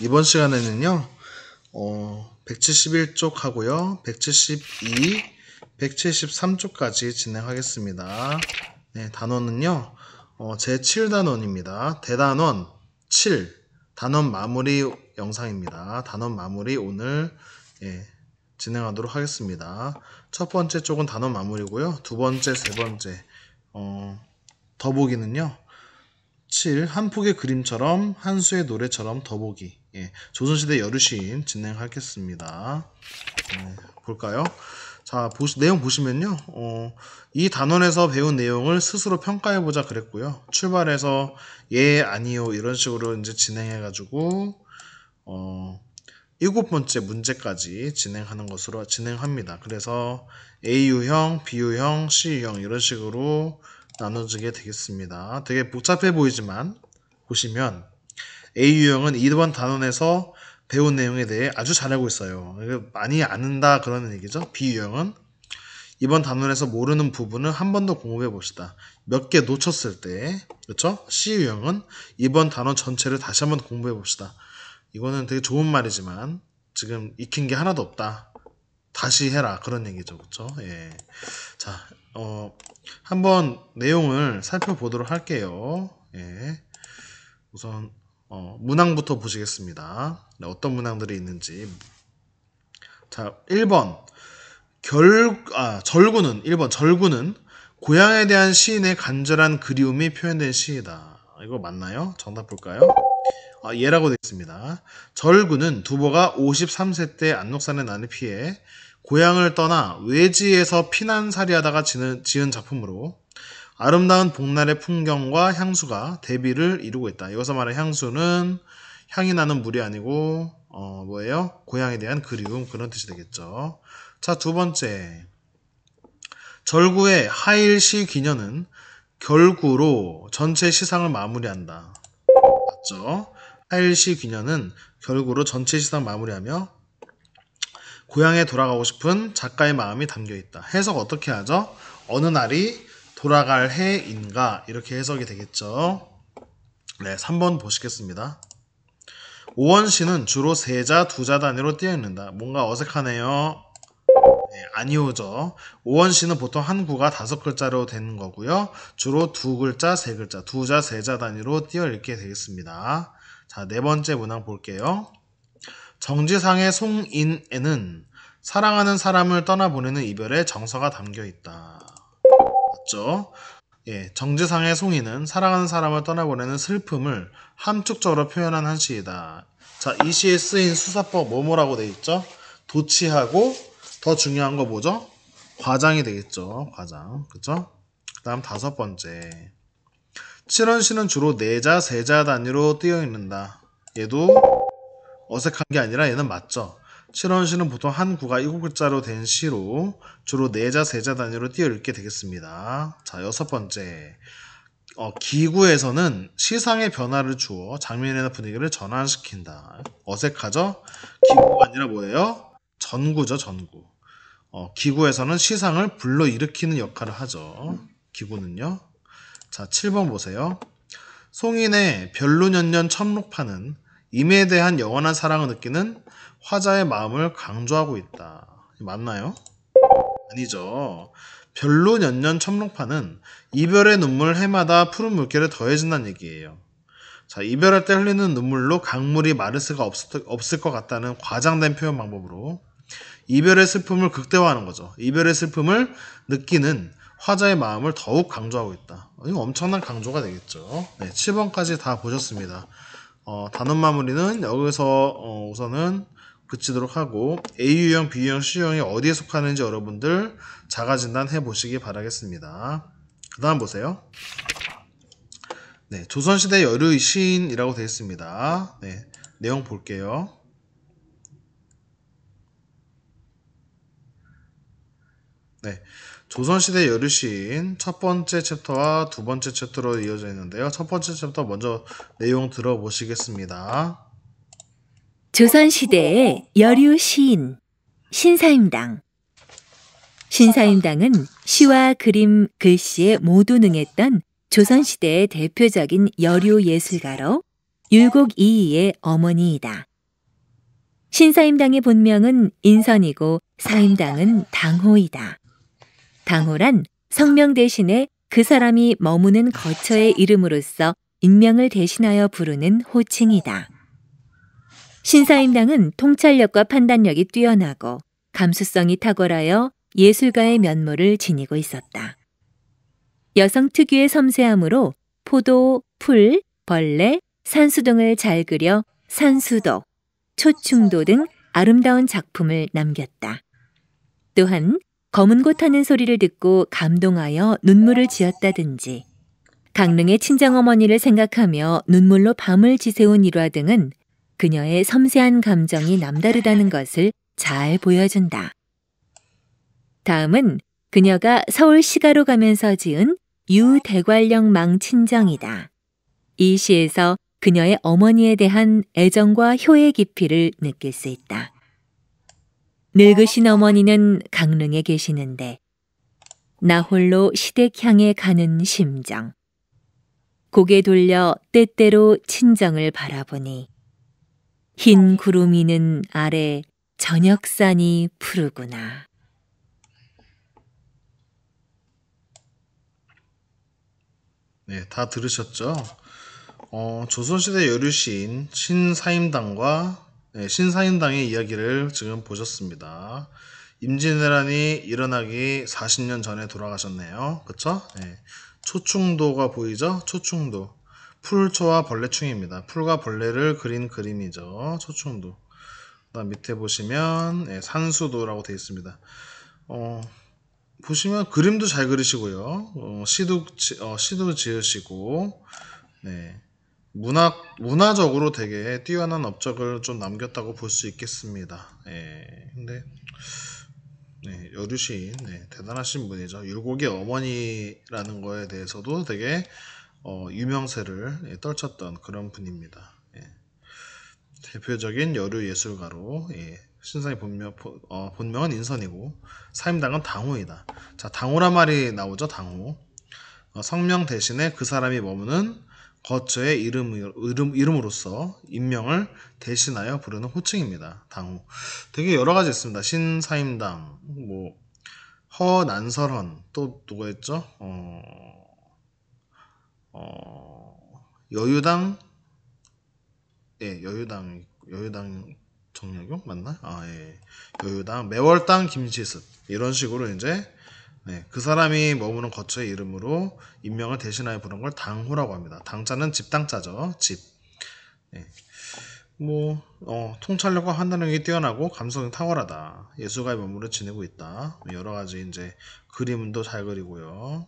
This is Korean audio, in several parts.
이번 시간에는요, 171쪽 하고요, 172, 173쪽까지 진행하겠습니다. 네, 단원은요, 제7단원입니다. 대단원 7, 단원 마무리 영상입니다. 단원 마무리 오늘 진행하도록 하겠습니다. 첫 번째 쪽은 단원 마무리고요. 두 번째, 세 번째, 더보기는요, 7. 한 폭의 그림처럼 한 수의 노래처럼 더보기. 조선시대 여류시인 진행하겠습니다. 볼까요? 자, 내용 보시면요. 이 단원에서 배운 내용을 스스로 평가해보자 그랬고요. 출발해서 예, 아니요 이런 식으로 이제 진행해가지고 7번째 문제까지 진행하는 것으로 진행합니다. 그래서 A유형, B유형, C유형 이런 식으로 나눠지게 되겠습니다. 되게 복잡해 보이지만 보시면 A유형은 이번 단원에서 배운 내용에 대해 아주 잘 알고 있어요. 많이 아는다 그러는 얘기죠. B유형은 이번 단원에서 모르는 부분을 한 번 더 공부해 봅시다. 몇 개 놓쳤을 때, 그렇죠? C유형은 이번 단원 전체를 다시 한번 공부해 봅시다. 이거는 되게 좋은 말이지만 지금 익힌 게 하나도 없다. 다시 해라 그런 얘기죠, 그렇죠? 예. 자, 한번 내용을 살펴보도록 할게요. 예. 우선 문항부터 보시겠습니다. 네, 어떤 문항들이 있는지. 자, 1번 절구는 1번 절구는 고향에 대한 시인의 간절한 그리움이 표현된 시이다. 이거 맞나요? 정답 볼까요? 예라고 되어 있습니다. 절구는 두보가 53세 때 안록산의 난을 피해 고향을 떠나 외지에서 피난살이하다가 지은 작품으로 아름다운 복날의 풍경과 향수가 대비를 이루고 있다. 여기서 말하는 향수는 향이 나는 물이 아니고 뭐예요? 고향에 대한 그리움 그런 뜻이 되겠죠. 자, 두 번째 절구의 하일시 귀녀는 결구로 전체 시상을 마무리한다. 맞죠? 하일시 귀녀는 결구로 전체 시상 마무리하며 고향에 돌아가고 싶은 작가의 마음이 담겨있다. 해석 어떻게 하죠? 어느 날이 돌아갈 해인가 이렇게 해석이 되겠죠. 네, 3번 보시겠습니다. 오원시는 주로 세자, 두자 단위로 띄어있는다. 뭔가 어색하네요. 네, 아니오죠. 오원시는 보통 한 구가 5글자로 되는 거고요. 주로 2글자, 3글자, 두자, 세자 단위로 띄어있게 되겠습니다. 자, 네 번째 문항 볼게요. 정지상의 송인에는 사랑하는 사람을 떠나보내는 이별의 정서가 담겨있다. 맞죠? 예, 정지상의 송이는 사랑하는 사람을 떠나보내는 슬픔을 함축적으로 표현한 한 시이다. 자, 이 시에 쓰인 수사법 뭐뭐라고 되어 있죠? 도치하고 더 중요한 거 뭐죠? 과장이 되겠죠. 과장. 그쵸? 그 다음 5번째. 칠원시는 주로 네자, 세자 단위로 띄어 있는다. 얘도 어색한 게 아니라 얘는 맞죠. 칠원시는 보통 한 구가 7글자로 된 시로 주로 네자, 세자 단위로 띄어 읽게 되겠습니다. 자, 6번째. 기구에서는 시상의 변화를 주어 장면이나 분위기를 전환시킨다. 어색하죠? 기구가 아니라 뭐예요? 전구죠, 전구. 기구에서는 시상을 불러일으키는 역할을 하죠. 기구는요. 자, 7번 보세요. 송인의 별루년년 첨록파는 임에 대한 영원한 사랑을 느끼는 화자의 마음을 강조하고 있다. 맞나요? 아니죠. 별루년년 첨록파는 이별의 눈물 해마다 푸른 물결에 더해진다는 얘기예요. 자, 이별할 때 흘리는 눈물로 강물이 마를 수가 없을 것 같다는 과장된 표현 방법으로 이별의 슬픔을 극대화하는 거죠. 이별의 슬픔을 느끼는 화자의 마음을 더욱 강조하고 있다. 이거 엄청난 강조가 되겠죠. 네, 7번까지 다 보셨습니다. 단원 마무리는 여기서 우선은 그치도록 하고 A유형, B유형, C유형이 어디에 속하는지 여러분들 자가진단 해보시기 바라겠습니다. 그 다음 보세요. 네, 조선시대 여류 시인이라고 되어 있습니다. 네, 내용 볼게요. 네, 조선시대 여류시인 첫 번째 챕터와 두 번째 챕터로 이어져 있는데요. 첫 번째 챕터 먼저 내용 들어보시겠습니다. 조선시대의 여류 시인 신사임당. 신사임당은 시와 그림, 글씨에 모두 능했던 조선시대의 대표적인 여류 예술가로 율곡이이의 어머니이다. 신사임당의 본명은 인선이고 사임당은 당호이다. 당호란 성명 대신에 그 사람이 머무는 거처의 이름으로써 인명을 대신하여 부르는 호칭이다. 신사임당은 통찰력과 판단력이 뛰어나고 감수성이 탁월하여 예술가의 면모를 지니고 있었다. 여성 특유의 섬세함으로 포도, 풀, 벌레, 산수 등을 잘 그려 산수도, 초충도 등 아름다운 작품을 남겼다. 또한 검은 고 타는 소리를 듣고 감동하여 눈물을 지었다든지 강릉의 친정어머니를 생각하며 눈물로 밤을 지새운 일화 등은 그녀의 섬세한 감정이 남다르다는 것을 잘 보여준다. 다음은 그녀가 서울 시가로 가면서 지은 유대관령 망친정이다. 이 시에서 그녀의 어머니에 대한 애정과 효의 깊이를 느낄 수 있다. 늙으신 어머니는 강릉에 계시는데 나 홀로 시댁 향해 가는 심정. 고개 돌려 때때로 친정을 바라보니 흰 구름이는 아래 저녁산이 푸르구나. 네, 다 들으셨죠? 조선시대 여류시인 신사임당과 신사임당의 이야기를 지금 보셨습니다. 임진왜란이 일어나기 40년 전에 돌아가셨네요. 그쵸? 네. 초충도가 보이죠? 초충도. 풀초와 벌레충입니다. 풀과 벌레를 그린 그림이죠. 초충도. 그다음 밑에 보시면 산수도라고 되어 있습니다. 보시면 그림도 잘 그리시고요. 시도 지으시고, 네. 문화적으로 되게 뛰어난 업적을 좀 남겼다고 볼 수 있겠습니다. 근데, 여류시인, 대단하신 분이죠. 율곡의 어머니라는 거에 대해서도 되게, 유명세를 떨쳤던 그런 분입니다. 대표적인 여류 예술가로, 신사의 본명은 인선이고, 사임당은 당호이다. 자, 당호란 말이 나오죠, 당호. 성명 대신에 그 사람이 머무는 거처의 이름으로서 인명을 대신하여 부르는 호칭입니다. 당호. 되게 여러 가지 있습니다. 신사임당, 허난설헌, 또 누가 있죠? 여유당, 여유당 정약용 맞나? 여유당, 매월당 김시습 이런 식으로 이제 그 사람이 머무는 거처의 이름으로 인명을 대신하여 부른 걸 당호라고 합니다. 당자는 집당자죠. 집. 통찰력과 판단력이 뛰어나고 감성이 탁월하다. 예술가의 면모를 지니고 있다. 여러 가지 이제 그림도 잘 그리고요.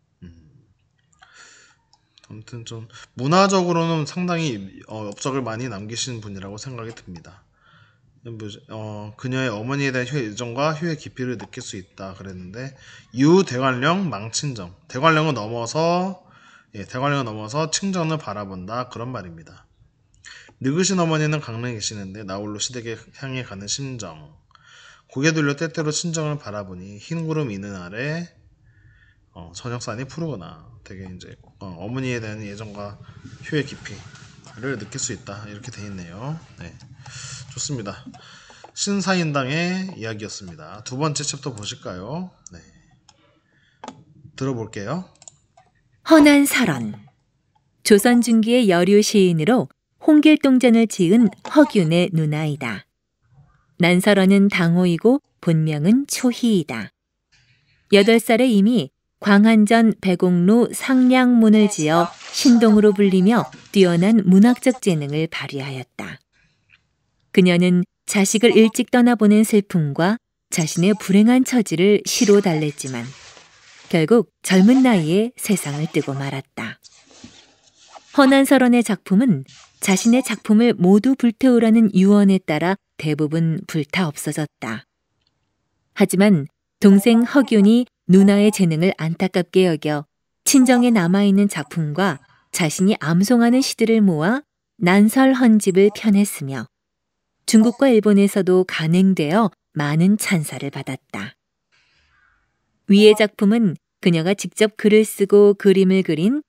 아무튼 좀 문화적으로는 상당히 업적을 많이 남기신 분이라고 생각이 듭니다. 그녀의 어머니에 대한 애정과 효의 깊이를 느낄 수 있다 그랬는데 유대관령 망친정. 대관령을 넘어서 친정을 바라본다 그런 말입니다. 늙으신 어머니는 강릉에 계시는데 나홀로 시댁에 향해 가는 심정. 고개 돌려 때때로 친정을 바라보니 흰 구름 이는 아래 저녁산이 푸르구나. 되게 이제 어머니에 대한 애정과 효의 깊이를 느낄 수 있다. 이렇게 돼 있네요. 네. 좋습니다. 신사임당의 이야기였습니다. 두 번째 챕터 보실까요? 네. 들어볼게요. 허난설헌. 조선 중기의 여류 시인으로 홍길동전을 지은 허균의 누나이다. 난설헌은 당호이고 본명은 초희이다. 8살에 이미 광안전 배공루 상량문을 지어 신동으로 불리며 뛰어난 문학적 재능을 발휘하였다. 그녀는 자식을 일찍 떠나보낸 슬픔과 자신의 불행한 처지를 시로 달랬지만 결국 젊은 나이에 세상을 뜨고 말았다. 허난설헌의 작품은 자신의 작품을 모두 불태우라는 유언에 따라 대부분 불타 없어졌다. 하지만 동생 허균이 누나의 재능을 안타깝게 여겨 친정에 남아있는 작품과 자신이 암송하는 시들을 모아 난설헌집을 펴냈으며 중국과 일본에서도 간행되어 많은 찬사를 받았다. 위의 작품은 그녀가 직접 글을 쓰고 그림을 그린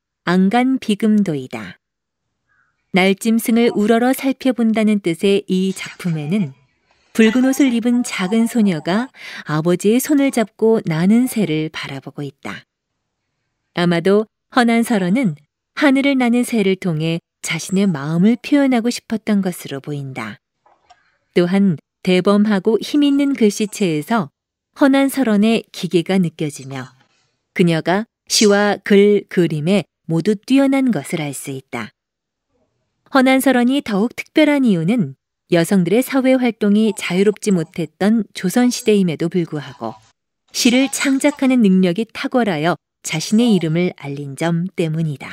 안간비금도이다. 날짐승을 우러러 살펴본다는 뜻의 이 작품에는 붉은 옷을 입은 작은 소녀가 아버지의 손을 잡고 나는 새를 바라보고 있다. 아마도 허난설원은 하늘을 나는 새를 통해 자신의 마음을 표현하고 싶었던 것으로 보인다. 또한 대범하고 힘있는 글씨체에서 허난설원의 기계가 느껴지며 그녀가 시와 글, 그림에 모두 뛰어난 것을 알 수 있다. 허난설원이 더욱 특별한 이유는 여성들의 사회 활동이 자유롭지 못했던 조선시대임에도 불구하고 시를 창작하는 능력이 탁월하여 자신의 이름을 알린 점 때문이다.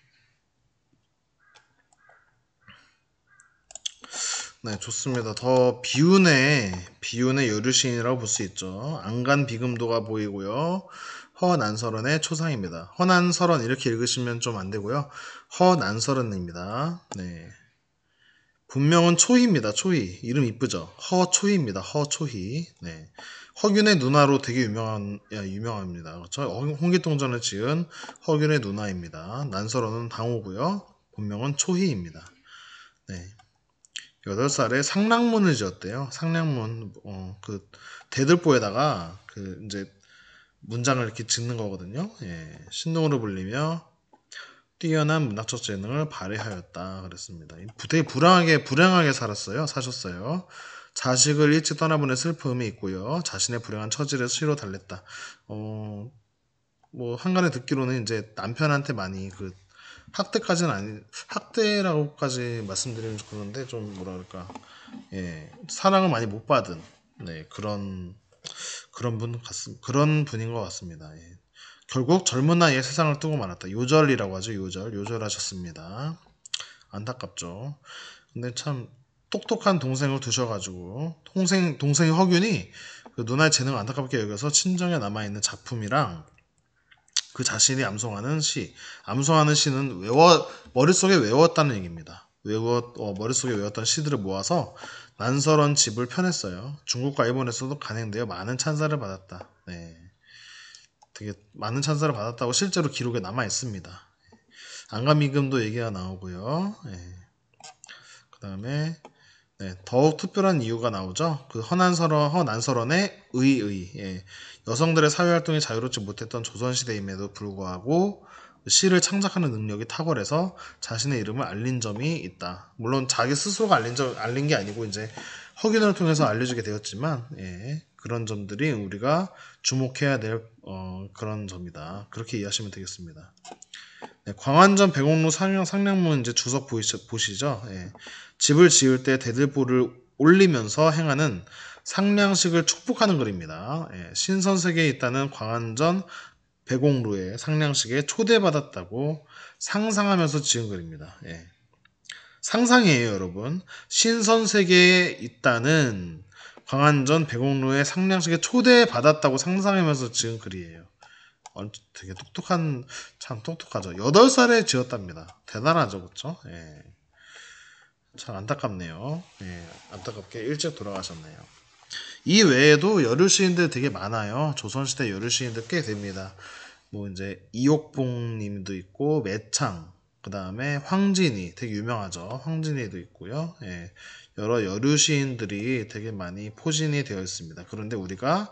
네, 좋습니다. 더 비운의 여류시인이라고 볼 수 있죠. 안간 비금도가 보이고요. 허난설원의 초상입니다. 허난설원 이렇게 읽으시면 좀 안 되고요. 허난설원입니다. 네. 본명은 초희입니다. 초희. 이름 이쁘죠? 허초희입니다. 허초희. 네. 허균의 누나로 되게 유명합니다. 그렇죠? 홍길동전을 지은 허균의 누나입니다. 난설원은 당호고요. 본명은 초희입니다. 네. 8살에 상랑문을 지었대요. 상랑문, 그, 대들보에다가, 그, 이제, 문장을 이렇게 짓는 거거든요. 예. 신동으로 불리며, 뛰어난 문학적 재능을 발휘하였다. 그랬습니다. 되게 불행하게 사셨어요. 자식을 일찍 떠나보낸 슬픔이 있고요. 자신의 불행한 처지를 시로 달랬다. 뭐, 한간에 듣기로는 이제 남편한테 많이 학대라고까지 말씀드리면 그런데 좀 뭐라 그럴까, 예, 사랑을 많이 못 받은, 네, 그런 분인 것 같습니다. 예. 결국 젊은 나이에 세상을 뜨고 말았다. 요절이라고 하죠. 요절하셨습니다. 안타깝죠. 근데 참 똑똑한 동생을 두셔가지고 동생이 허균이 그 누나의 재능을 안타깝게 여겨서 친정에 남아있는 작품이랑 그 자신이 암송하는 시는 머릿속에 외웠다는 얘기입니다. 머릿속에 외웠던 시들을 모아서 난설원 집을 펴냈어요. 중국과 일본에서도 간행되어 많은 찬사를 받았다. 네. 되게 많은 찬사를 받았다고 실제로 기록에 남아 있습니다. 안감이금도 얘기가 나오고요. 네. 그 다음에 네, 더욱 특별한 이유가 나오죠. 그 허난설원의 예. 여성들의 사회활동이 자유롭지 못했던 조선시대임에도 불구하고 시를 창작하는 능력이 탁월해서 자신의 이름을 알린 점이 있다. 물론 자기 스스로가 알린 게 아니고 이제 허균을 통해서 알려지게 되었지만, 예, 그런 점들이 우리가 주목해야 될 그런 점이다. 그렇게 이해하시면 되겠습니다. 네, 광안전 백옥루 상량문 이제 주석 보시죠. 예. 집을 지을 때 대들보를 올리면서 행하는 상량식을 축복하는 글입니다. 예. 신선세계에 있다는 광안전 백옥루의 상량식에 초대받았다고 상상하면서 지은 글입니다. 예. 상상이에요, 여러분. 신선세계에 있다는 광안전 백옥루의 상량식에 초대받았다고 상상하면서 지은 글이에요. 되게 참 똑똑하죠. 8살에 지었답니다. 대단하죠, 그쵸? 예. 참 안타깝네요. 예, 안타깝게 일찍 돌아가셨네요. 이 외에도 여류 시인들 되게 많아요. 조선시대 여류 시인들 꽤 됩니다. 뭐 이제 이옥봉 님도 있고, 매창, 그 다음에 황진이 되게 유명하죠. 황진이도 있고요. 예, 여러 여류 시인들이 되게 많이 포진이 되어 있습니다. 그런데 우리가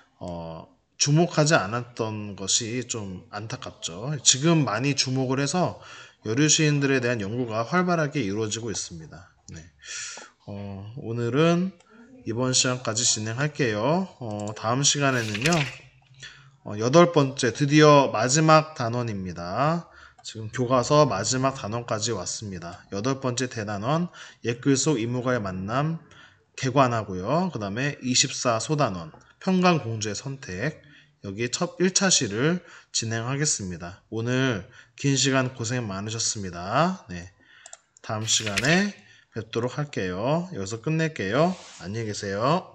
주목하지 않았던 것이 좀 안타깝죠. 지금 많이 주목을 해서 여류 시인들에 대한 연구가 활발하게 이루어지고 있습니다. 네. 오늘은 이번 시간까지 진행할게요. 다음 시간에는요, 8번째, 드디어 마지막 단원입니다. 지금 교과서 마지막 단원까지 왔습니다. 8번째 대단원, 옛글 속 인물과의 만남, 개관하고요. 그 다음에 24소단원, 평강공주의 선택, 여기 첫 1차 시를 진행하겠습니다. 오늘 긴 시간 고생 많으셨습니다. 네, 다음 시간에 뵙도록 할게요. 여기서 끝낼게요. 안녕히 계세요.